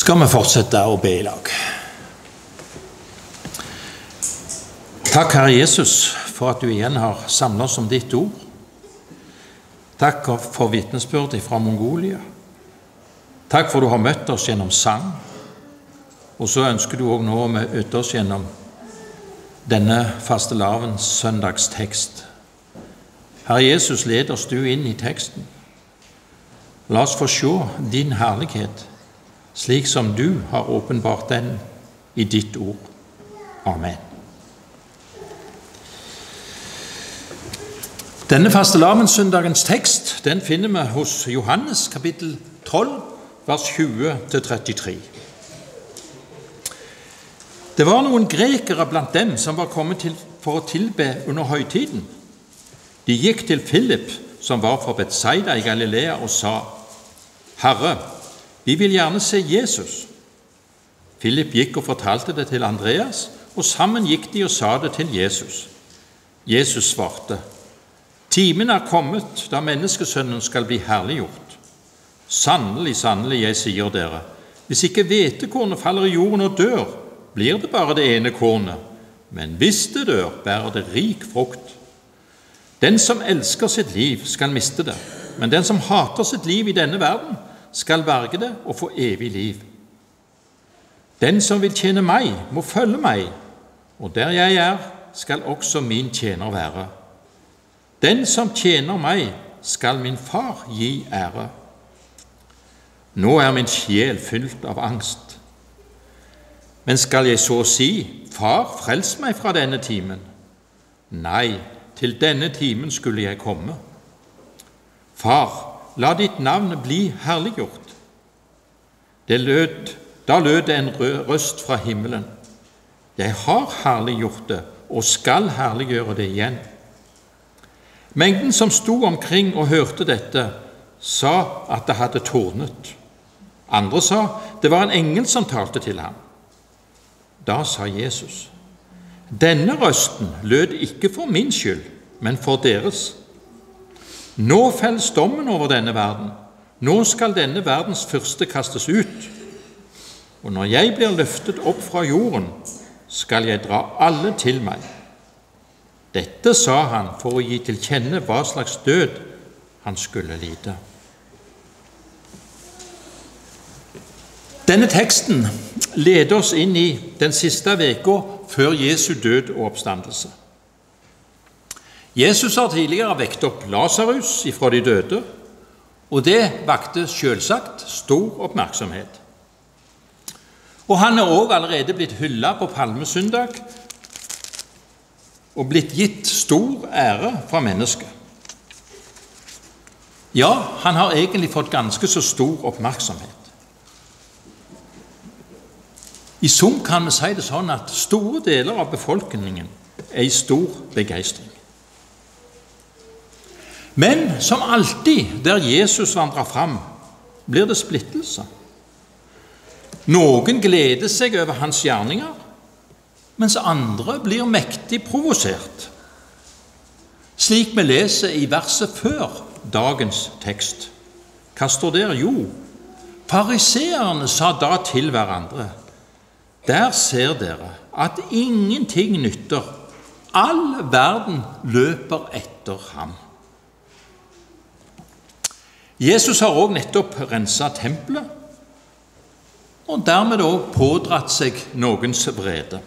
Skal vi fortsette å be i lag. Takk, Herre Jesus, for at du igjen har samlet oss om ditt ord. Takk for vitnesbyrd fra Mongolia. Takk for du har møtt oss gjennom sang. Og så ønsker du også nå å møte oss gjennom denne fastelavns søndagstekst. Herre Jesus, led oss du inn i teksten. La oss få se din herlighet, slik som du har åpenbart den i ditt ord. Amen. Denne fastelavnssøndagens tekst, den finner vi hos Johannes kapittel 12, vers 20-33. Det var noen grekere blant dem som var kommet til for å tilbe under høytiden. De gikk til Philip, som var fra Betsaida i Galilea, og sa: Herre, vi vil gjerne se Jesus. Philip gikk og fortalte det til Andreas, og sammen gikk de og sa det til Jesus. Jesus svarte: Timen er kommet da menneskesønnen skal bli herliggjort. Sannelig, sannelig, jeg sier dere, hvis ikke hvetekornet faller i jorden og dør, blir det bare det ene kornet, men hvis det dør, bærer det rik frukt. Den som elsker sitt liv skal miste det, men den som hater sitt liv i denne verden, skal berge det og få evig liv. Den som vil tjene meg, må følge meg, og der jeg er, skal også min tjener være. Den som tjener meg, skal min far gi ære. Nå er min sjel fylt av angst. Men skal jeg så si, Far, frels meg fra denne timen? Nei, til denne timen skulle jeg komme. Far, la ditt navn bli herliggjort. Da lød det en røst fra himmelen. Jeg har herliggjort det, og skal herliggjøre det igjen. Mengden som sto omkring og hørte dette, sa at det hadde tordnet. Andre sa det var en engel som talte til ham. Da sa Jesus: Denne røsten lød ikke for min skyld, men for deres. Nå felles dommen over denne verden. Nå skal denne verdens fyrste kastes ut. Og når jeg blir løftet opp fra jorden, skal jeg dra alle til meg. Dette sa han for å gi til kjenne hva slags død han skulle lide. Denne teksten leder oss inn i den siste veka før Jesu død og oppstandelse. Jesus har tidligere vekt opp Lazarus ifra de døde, og det vakte selvsagt stor oppmerksomhet. Og han er også allerede blitt hyllet på palmesøndag og blitt gitt stor ære fra mennesket. Ja, han har egentlig fått ganske så stor oppmerksomhet. I sum kan vi si det sånn at store deler av befolkningen er i stor begeistring. Men som alltid der Jesus vandrer fram, blir det splittelse. Noen gleder seg over hans gjerninger, mens andre blir mektig provosert. Slik vi leser i verset før dagens tekst. Hva står der? Jo, fariseerne sa da til hverandre: Der ser dere at ingenting nytter. All verden løper etter ham. Jesus har også nettopp renset tempelet, og dermed også pådratt seg noens vrede.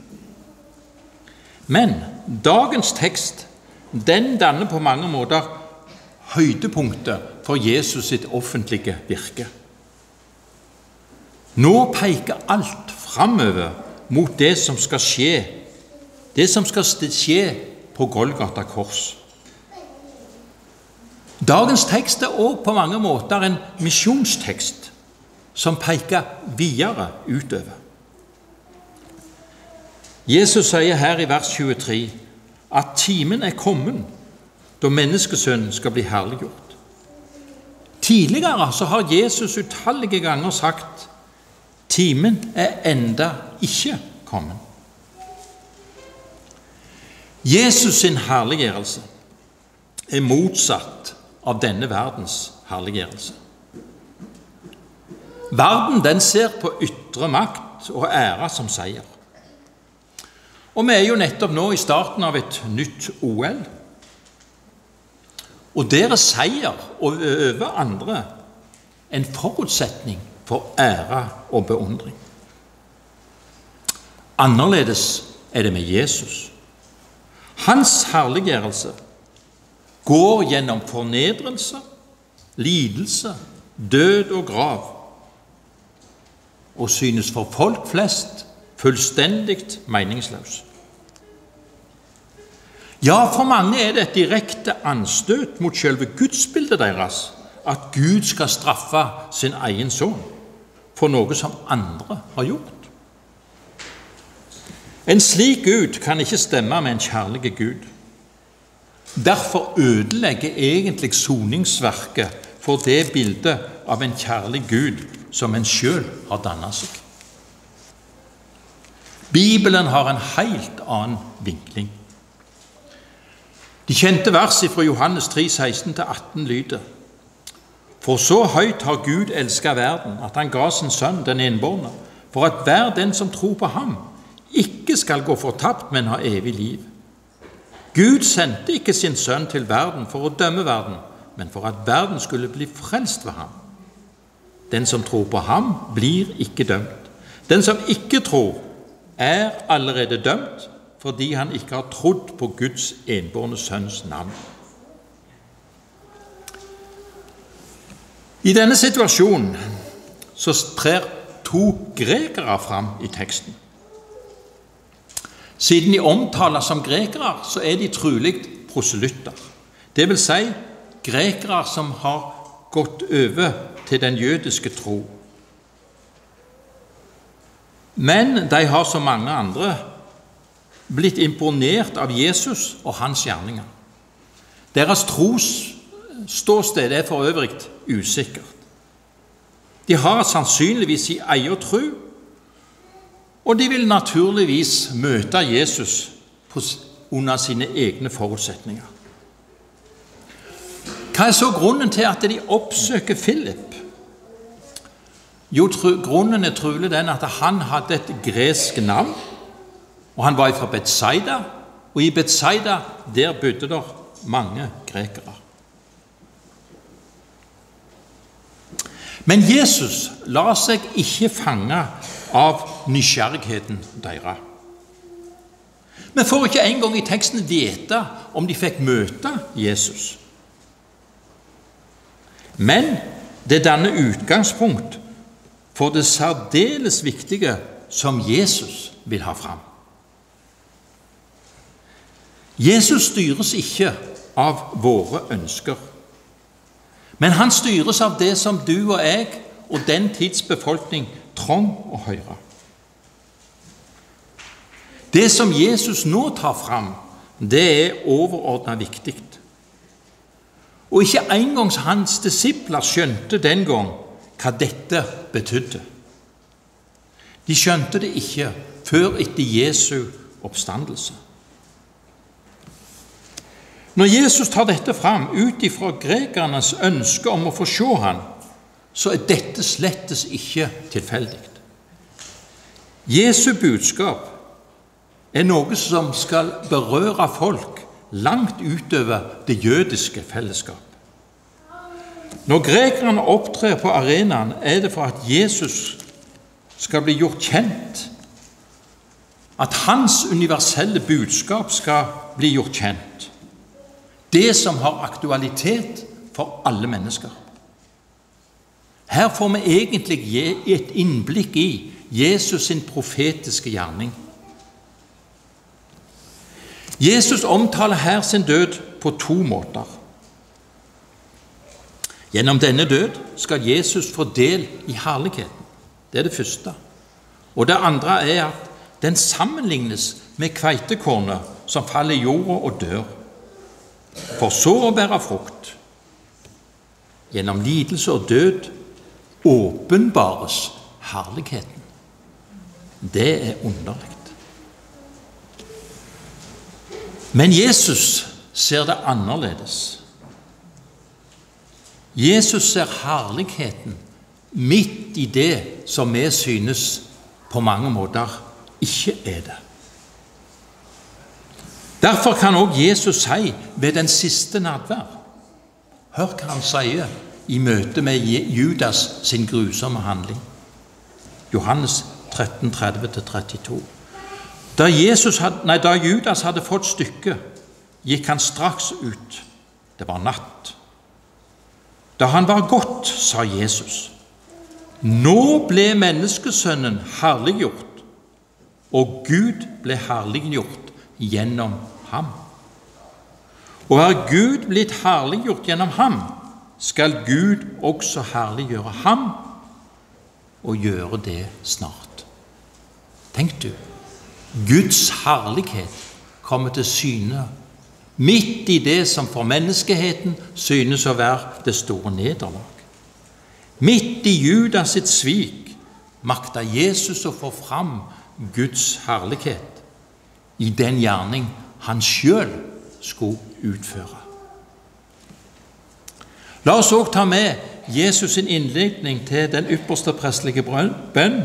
Men dagens tekst, den danner på mange måter høydepunktet for Jesus sitt offentlige virke. Nå peker alt framover mot det som skal skje på Golgata kors. Dagens tekst er også på mange måter en misjonstekst som peker videre utover. Jesus sier her i vers 23 at timen er kommet da menneskesønnen skal bli herliggjort. Tidligere så har Jesus utallige ganger sagt: Timen er enda ikke kommet. Jesus sin herliggjørelse er motsatt av denne verdens herliggjørelse. Verden den ser på ytre makt og ære som seier. Og vi jo nettopp nå i starten av et nytt OL. Og der seier over andre en forutsetning for ære og beundring. Annerledes det med Jesus. Hans herliggjørelse går gjennom fornedrelse, lidelse, død og grav, og synes for folk flest fullstendig meningsløs. Ja, for mange det et direkte anstøt mot selve gudsbildet deres, at Gud skal straffe sin egen sønn for noe som andre har gjort. En slik Gud kan ikke stemme med en kjærlig Gud. Derfor ødelegger egentlig soningsverket for det bildet av en kjærlig Gud som en selv har dannet seg. Bibelen har en helt annen vinkling. De kjente verset fra Johannes 3, 16-18 lyder: For så høyt har Gud elsket verden, at han ga sin sønn, den enbårne, for at hver den som tror på ham, ikke skal gå fortapt, men ha evig liv. Gud sendte ikke sin sønn til verden for å dømme verden, men for at verden skulle bli frelst ved ham. Den som tror på ham, blir ikke dømt. Den som ikke tror, allerede dømt, fordi han ikke har trodd på Guds enbårne sønns navn. I denne situasjonen så trer to grekere fram i teksten. Siden de omtales som grekere, så de trolig proselytter. Det vil si grekere som har gått over til den jødiske tro. Men de har som mange andre blitt imponert av Jesus og hans gjerninger. Deres trosståsted for øvrig usikkert. De har sannsynligvis i egen tro, og de vil naturligvis møte Jesus under sine egne forutsetninger. Hva så grunnen til at de oppsøker Philip? Jo, grunnen trolig den at han hadde et gresk navn, og han var fra Betsaida, og i Betsaida der bodde der mange grekere. Men Jesus la seg ikke fange av nysgjerrigheten deres. Vi får ikke engang i teksten vite om de fikk møte Jesus. Men det danner utgangspunkt for det særdeles viktige som Jesus vil ha fram. Jesus styres ikke av våre ønsker, men han styres av det som du og jeg og den tids befolkning trong å høre. Det som Jesus nå tar fram, det overordnet viktig. Og ikke engang hans disipler skjønte den gang hva dette betydde. De skjønte det ikke før etter Jesu oppstandelse. Når Jesus tar dette fram ut ifra grekernes ønske om å få se han, så dette slettes ikke tilfeldig. Jesu budskap noe som skal berøre folk langt utover det jødiske fellesskap. Når grekerne opptrer på arenaen, det for at Jesus skal bli gjort kjent, at hans universelle budskap skal bli gjort kjent. Det som har aktualitet for alle mennesker. Her får vi egentlig et innblikk i Jesus sin profetiske gjerning. Jesus omtaler her sin død på to måter. Gjennom denne død skal Jesus få del i herligheten. Det det første. Og det andre at den sammenlignes med kveitekornet som faller i jorda og dør, for så å bære frukt. Gjennom lidelse og død åpenbares herligheten. Det underlig. Men Jesus ser det annerledes. Jesus ser herligheten midt i det som vi synes på mange måter ikke er det. Derfor kan også Jesus si ved den siste nadvær, hør hva han sier i møte med Judas sin grusomme handling. Johannes 13, 30-32. Da Judas hadde fått stykket, gikk han straks ut. Det var natt. Da han var gått, sa Jesus, nå ble menneskesønnen herliggjort, og Gud ble herliggjort gjennom ham. Og er Gud blitt herliggjort gjennom ham, skal Gud også herliggjøre ham, og gjøre det snart. Tenk du, Guds herlighet kommer til syne midt i det som for menneskeheten synes å være det store nederlag. Midt i Judas sitt svik makta Jesus å få fram Guds herlighet i den gjerning han selv skulle utføre. La oss også ta med Jesus sin innledning til den ypperste prestelige bønn,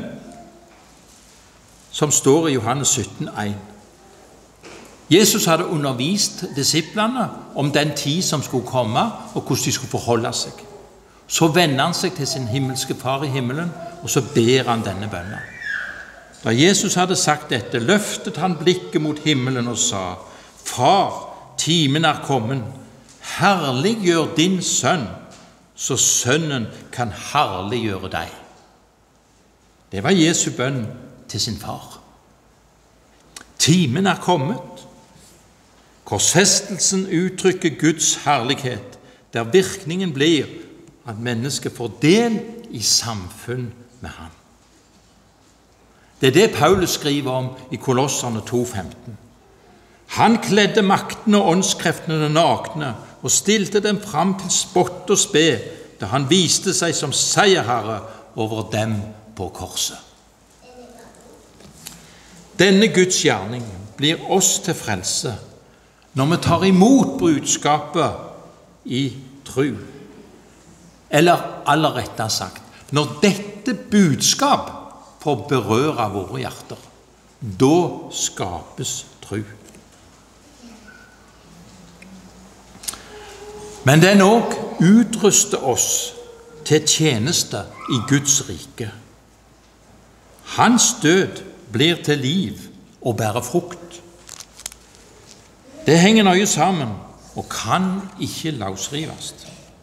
som står i Johannes 17,1. Jesus hadde undervist disiplene om den tid som skulle komme, og hvordan de skulle forholde seg. Så vender han seg til sin himmelske far i himmelen, og så ber han denne bønnen. Da Jesus hadde sagt dette, løftet han blikket mot himmelen og sa, Far, timen er kommet, herliggjør din sønn, så sønnen kan herliggjøre deg. Det var Jesu bønn til sin far. Timen er kommet. Korsfestelsen uttrykker Guds herlighet, der virkningen blir at mennesket får del i samfunn med ham. Det er det Paulus skriver om i Kolosserne 2,15. Han kledde maktene og åndskreftene nakne og stilte dem fram til spott og spe, da han viste seg som seierherre over dem på korset. Denne Guds gjerning blir oss til frelse når vi tar imot budskapet i tro. Eller aller rettere sagt, når dette budskap får berøre våre hjerter, da skapes tro. Men den også utruster oss til tjeneste i Guds rike. Hans død blir til liv og bærer frukt. Det henger nøye sammen og kan ikke løsrives.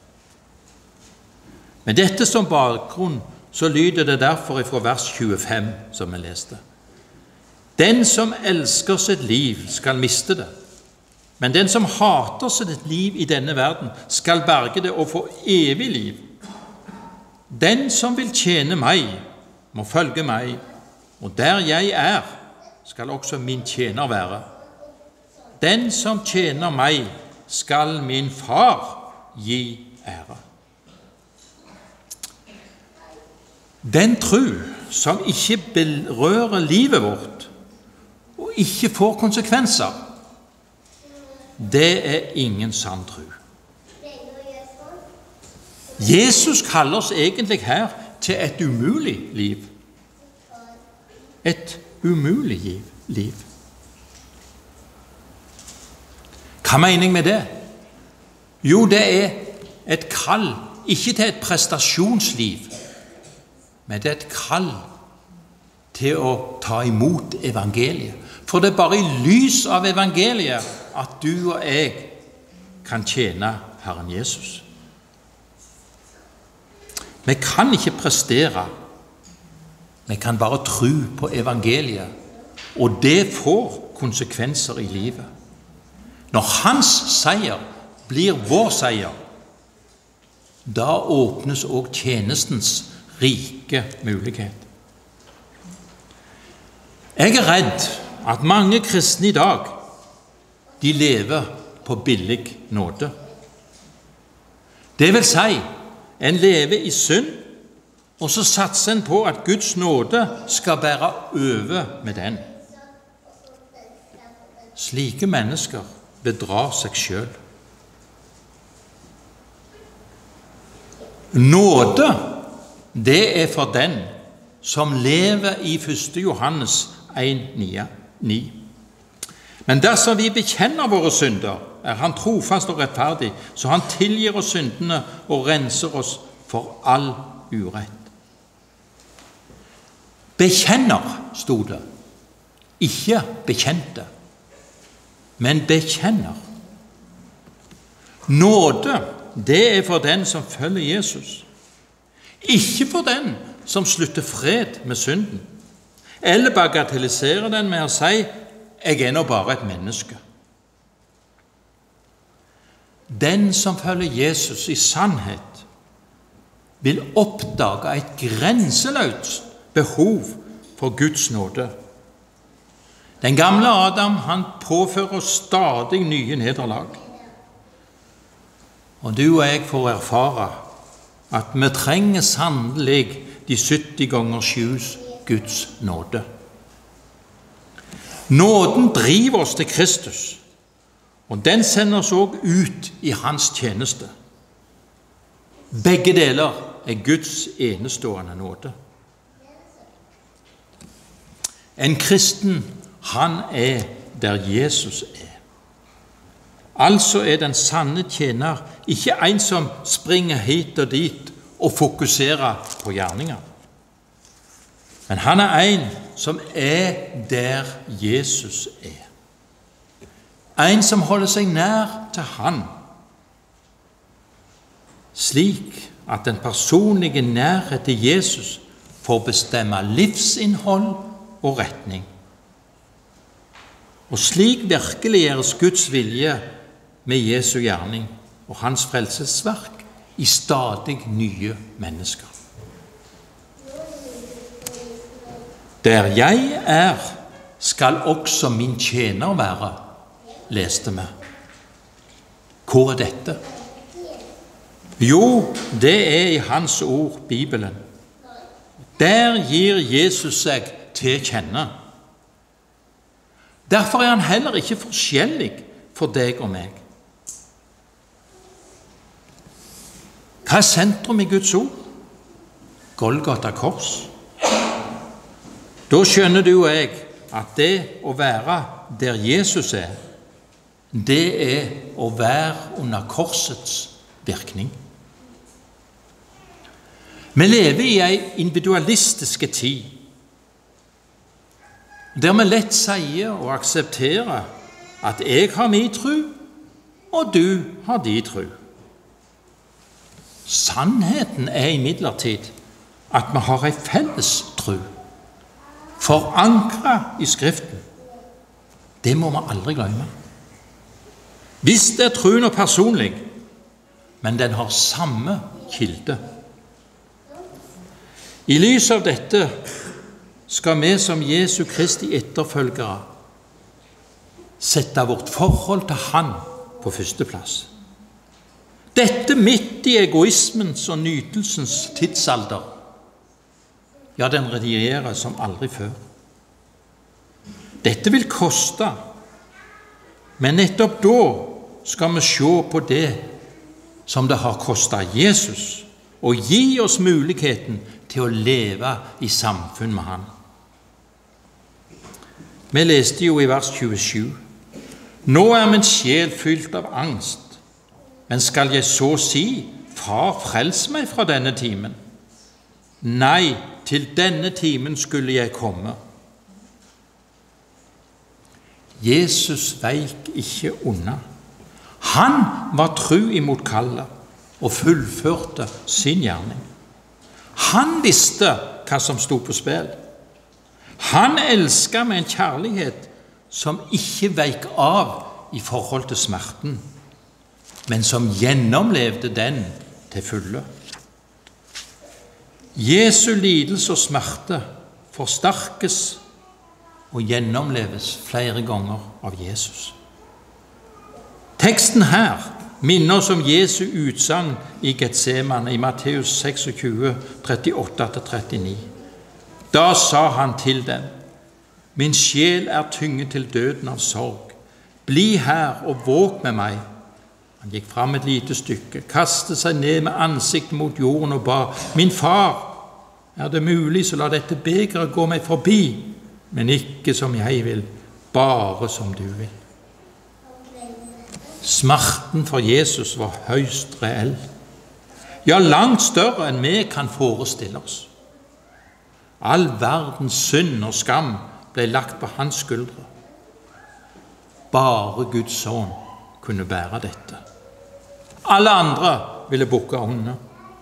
Med dette som bakgrunn så lyder det derfor fra vers 25 som vi leste. Den som elsker sitt liv skal miste det, men den som hater sitt liv i denne verden skal berge det og få evig liv. Den som vil tjene meg må følge meg, og der jeg er skal også min tjener være. Den som tjener meg skal min far gi ære. Den tro som ikke berører livet vårt og ikke får konsekvenser, det er ingen sann tro. Jesus kaller oss egentlig her til et umulig liv. Et umulig liv. Hva mener jeg med det? Jo, det er et kall, ikke til et prestasjonsliv, men det er et kall til å ta imot evangeliet. For det er bare i lys av evangeliet at du og jeg kan tjene Herren Jesus. Vi kan ikke prestere, vi kan bare tro på evangeliet, og det får konsekvenser i livet. Når hans seier blir vår seier, da åpnes også tjenestens rike mulighet. Jeg er redd at mange kristne i dag, de lever på billig nåde. Det vil si, en lever i synd, og så satser en på at Guds nåde skal bære over med den. Slike mennesker bedrar seg selv. Nåde det er for den som lever i 1. Johannes 1,9. Men dersom vi bekjenner våre synder, er han trofast og rettferdig, så han tilgir oss syndene og renser oss for all urett. Bekjenner, stod det. Ikke bekjente, men bekjenner. Nåde, det er for den som følger Jesus. Ikke for den som slutter fred med synden, eller bagatelliserer den med å si, jeg er nå bare et menneske. Den som følger Jesus i sannhet, vil oppdage et grenseløst behov for Guds nåde. Den gamle Adam, han påfører oss stadig nye nederlag. Og du og jeg får erfare at vi trenger sannelig de 70 ganger 7 Guds nåde. Nåden driver oss til Kristus, og den sender oss også ut i hans tjeneste. Begge deler er Guds enestående nåde. En kristen, han er der Jesus er. Altså er den sanne tjener ikke en som springer hit og dit og fokuserer på gjerninger. Men han er en som er der Jesus er. En som holder seg nær til han, slik at den personlige nærhet til Jesus får bestemme livsinnhold og retning. Og slik virkeliggjøres Guds vilje med Jesu gjerning og hans frelsesverk i stadig nye mennesker. Der jeg er, skal også min tjener være, leste vi. Hvor er dette? Jo, det er i hans ord, Bibelen. Der gir Jesus seg til kjenne. Derfor er han heller ikke forskjellig for deg og meg. Hva er sentrum i Guds ord? Golgata kors. Da skjønner du og jeg at det å være der Jesus er, det er å være under korsets virkning. Vi lever i en individualistisk tid, der vi lett sier og aksepterer at jeg har min tro, og du har din tro. Sannheten er imidlertid at vi har en felles tro, forankret i Skriften. Det må vi aldri glemme. Visst er troen og personlig, men den har samme kilde. I lys av dette skal vi som Jesu Kristi etterfølgere sette vårt forhold til Han på første plass. Dette midt i egoismens og nytelsens tidsalder. Ja, den regjerer som aldri før. Dette vil koste, men nettopp da skal vi se på det som det har kostet Jesus, og gi oss muligheten til å leve i samfunn med Han. Vi leste jo i vers 27. Nå er min sjel fylt av angst, men skal jeg så si, Far, frels meg fra denne timen? Nei, til denne timen skulle jeg komme. Jesus veik ikke unna. Han var tru imot kallet og fullførte sin gjerning. Han visste hva som stod på spill. Han elsket med en kjærlighet som ikke veik av i forhold til smerten, men som gjennomlevde den til fulle. Jesu lidelse og smerte forsterkes og gjennomleves flere ganger av Jesus. Teksten her minner oss om Jesu utsagn i Getsemane i Matteus 26, 38-39. Da sa han til dem, min sjel er tynget til døden av sorg. Bli her og våk med meg. Han gikk fram et lite stykke, kastet seg ned med ansikt mot jorden og ba, min far, Er det mulig, så la dette begeret gå meg forbi, men ikke som jeg vil, bare som du vil. Smerten for Jesus var høyst reell. Ja, langt større enn vi kan forestille oss. All verdens synd og skam ble lagt på hans skuldre. Bare Guds sønn kunne bære dette. Alle andre ville bukke under.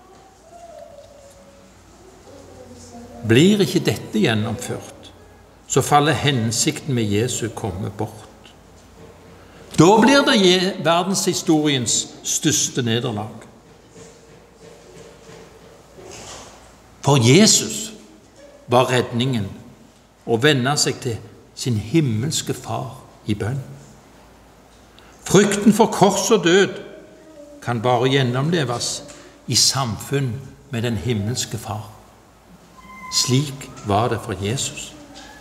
Blir ikke dette gjennomført, så faller hensikten med Jesu komme bort. Da blir det verdenshistoriens største nederlag. For Jesus var redningen å vende seg til sin himmelske far i bønn. Frykten for kors og død kan bare gjennomleves i samfunn med den himmelske far. Slik var det for Jesus.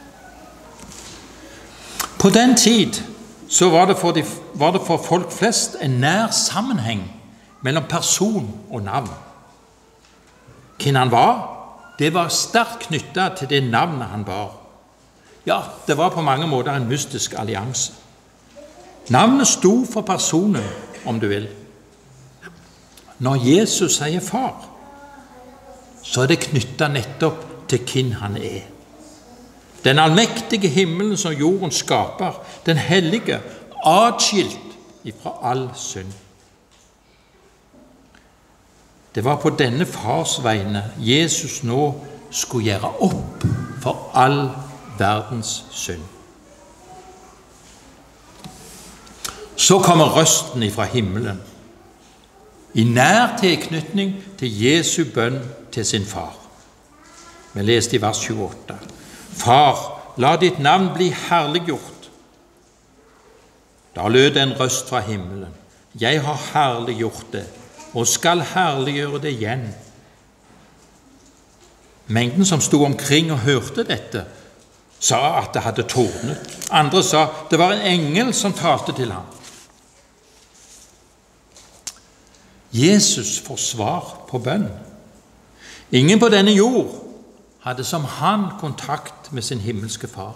På den tid så var det for folk flest en nær sammenheng mellom person og navn. Hvem han var, det var sterkt knyttet til det navnet han bar. Ja, det var på mange måter en mystisk allianse. Navnet sto for personen, om du vil. Når Jesus sier far, så er det knyttet nettopp til hvem han er. Den allmektige himmelen som jorden skaper, den hellige, atskilt ifra all synd. Det var på denne fars vegne Jesus nå skulle gjøre opp for all verdens synd. Så kommer røsten ifra himmelen, i nær tilknytning til Jesu bønn til sin far. Vi leste i vers 28. Far, la ditt navn bli herliggjort. Da lød en røst fra himmelen. Jeg har herliggjort det, og skal herliggjøre det igjen. Mengden som sto omkring og hørte dette, sa at det hadde tordnet. Andre sa det var en engel som talte til ham. Jesus får svar på bønn. Ingen på denne jord hadde som han kontakt med sin himmelske far.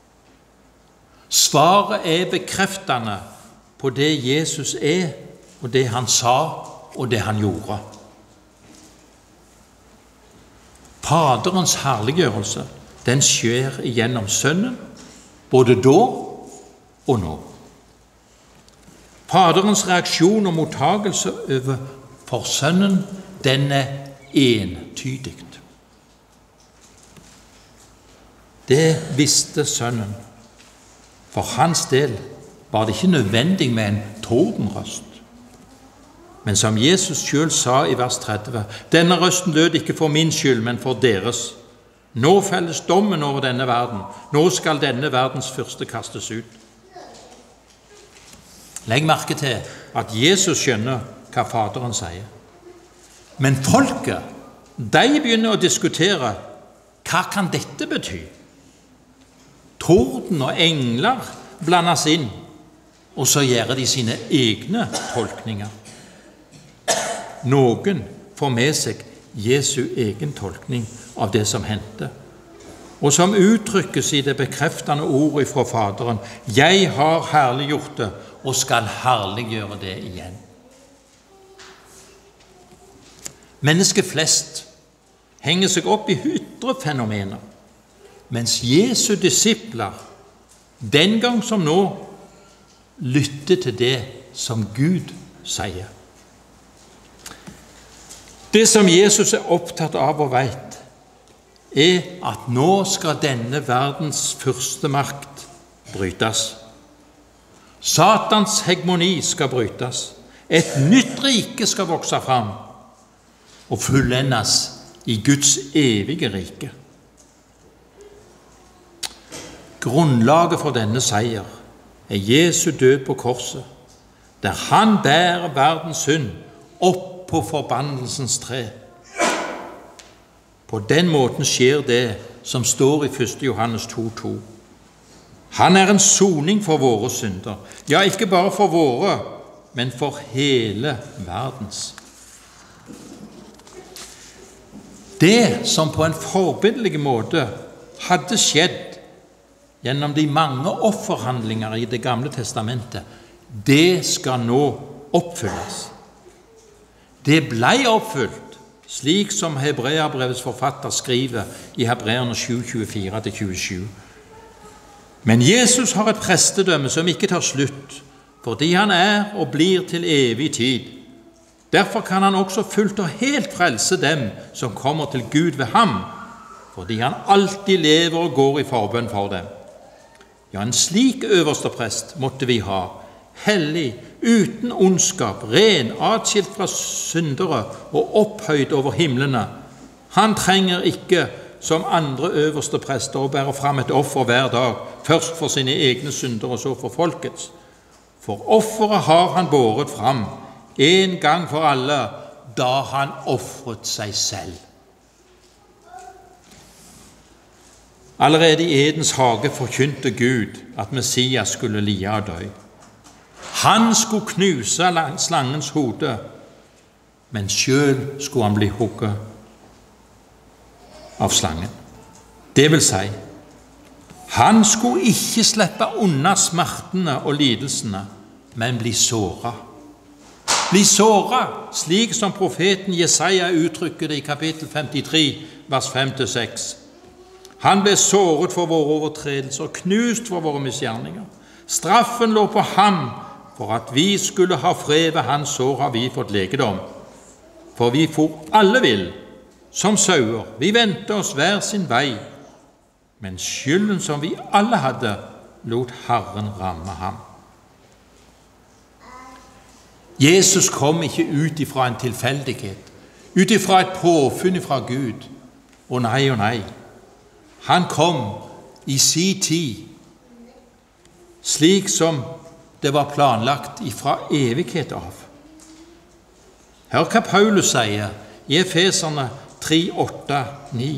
Svaret er bekreftende på det Jesus er, og det han sa, og det han gjorde. Faderens herliggjørelse, den skjer gjennom Sønnen, både da og nå. Faderens reaksjon og mottagelse overfor Sønnen, den er entydig. Det visste Sønnen. For hans del var det ikke nødvendig med en tordenrøst. Men som Jesus selv sa i vers 30, denne røsten lød ikke for min skyld, men for deres. Nå felles dommen over denne verden. Nå skal denne verdens fyrste kastes ut. Legg merke til at Jesus skjønner hva Faderen sier. Men folket, de begynner å diskutere, hva kan dette bety? Torden og engler blandes inn, og så gjør de sine egne tolkninger. Noen får med seg Jesu egen tolkning av det som hendte, og som uttrykkes i det bekreftende ordet fra Faderen. Jeg har herliggjort det, og skal herliggjøre det igjen. Mennesker flest henger seg opp i ytre fenomener, mens Jesu disipler, den gang som nå, lytter til det som Gud sier. Det som Jesus er opptatt av og vet, er at nå skal denne verdens første makt brytes. Satans hegemoni skal brytes. Et nytt rike skal vokse fram og fullendes i Guds evige rike. Grunnlaget for denne seier er Jesu død på korset, der han bærer verdens synd opp på forbannelsens tre. På den måten skjer det som står i 1. Johannes 2,2. Han er en soning for våre synder. Ja, ikke bare for våre, men for hele verdens. Det som på en forbilledlig måte hadde skjedd gjennom de mange offerhandlinger i Det gamle testamentet, det skal nå oppfylles. Det ble oppfylt, slik som Hebreerbrevets forfatter skriver i Hebreerne 7, 24-27. Men Jesus har et prestedømme som ikke tar slutt, fordi han er og blir til evig tid. Derfor kan han også fullt og helt frelse dem som kommer til Gud ved ham, fordi han alltid lever og går i forbønn for dem. Ja, en slik øversteprest måtte vi ha, hellig, uten ondskap, ren, atskilt fra syndere og opphøyd over himlene. Han trenger ikke, som andre øverste prester, å bære fram et offer hver dag, først for sine egne synder og så for folkets. For offeret har han båret fram, en gang for alle, da han offret seg selv. Allerede i Edens hage forkynte Gud at Messias skulle lide og dø. Han skulle knuse slangens hode, men selv skulle han bli hugget av slangen. Det vil si, han skulle ikke slippe unna smertene og lidelsene, men bli såret. Bli såret, slik som profeten Jesaja uttrykker det i kapittel 53, vers 5-6. Han ble såret for våre overtredelser, knust for våre misgjerninger. Straffen lå på ham, for at vi skulle ha fred. Ved hans sår har vi fått legedom. For vi for alle vill, som sauer. Vi vendte oss hver sin vei. Men skylden som vi alle hadde, lot Herren ramme ham. Jesus kom ikke ut ifra en tilfeldighet, ut ifra et påfunn fra Gud. Å nei, å nei. Han kom i sin tid, slik som det var planlagt ifra evighet av. Hør hva Paulus sier i Efeserne 3, 8, 9.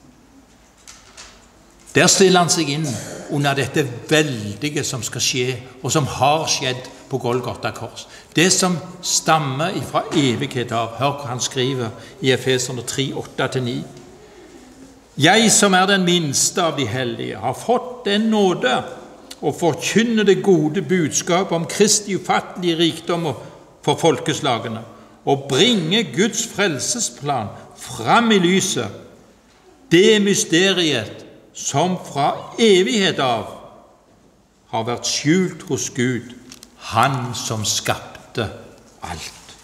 Der stiller han seg inn under dette veldige som skal skje, og som har skjedd på Golgata kors. Det som stammer ifra evighet av. Hør hva han skriver i Efeserne 3, 8-9. Jeg som er den minste av de hellige, har fått den nåde å forkynne det gode budskap om Kristi ufattelige rikdom for folkeslagene, og bringe Guds frelsesplan fram i lyset, det mysteriet som fra evighet av har vært skjult hos Gud, han som skapte alt.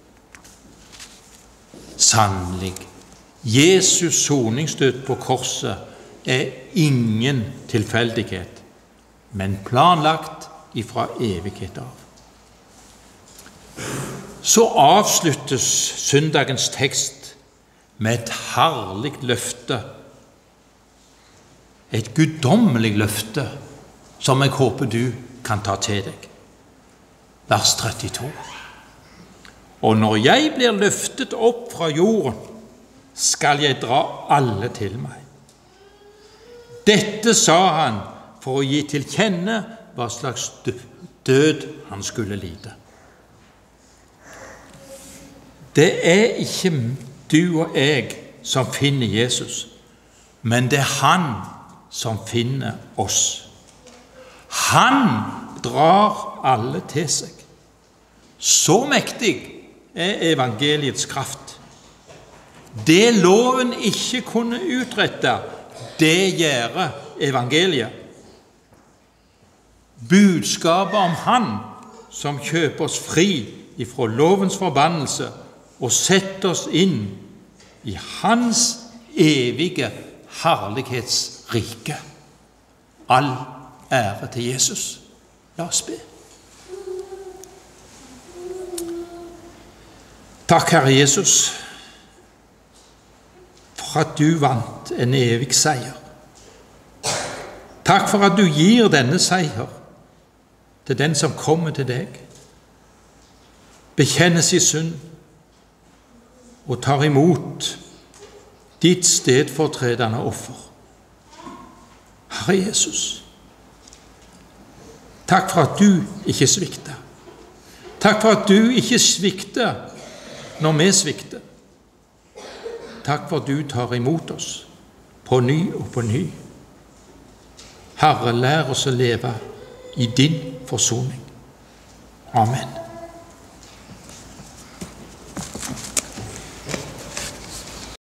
Sannelig, Jesus soningsdød på korset er ingen tilfeldighet, men planlagt ifra evighet av. Så avsluttes søndagens tekst med et herlig løfte, et guddommelig løfte, som jeg håper du kan ta til deg. Vers 32. Og når jeg blir løftet opp fra jorden, skal jeg dra alle til meg. Dette sa han for å gi til kjenne hva slags død han skulle lide. Det er ikke du og jeg som finner Jesus, men det er han som finner oss. Han drar alle til seg. Så mektig er evangeliets kraft. Det loven ikke kunne utrette, det gjør evangeliet. Budskapet om han som kjøper oss fri ifra lovens forbannelse og setter oss inn i hans evige herlighetsrike. All ære til Jesus. La oss be. Takk, Herre Jesus, for at du vant en evig seier. Takk for at du gir denne seier til den som kommer til deg, bekjenner sin synd og tar imot ditt stedfortredende offer. Herre Jesus, takk for at du ikke svikter. Takk for at du ikke svikter når vi svikter. takk for at du tar imot oss på ny og på ny. Herre, lær oss å leve i din forsoning. Amen.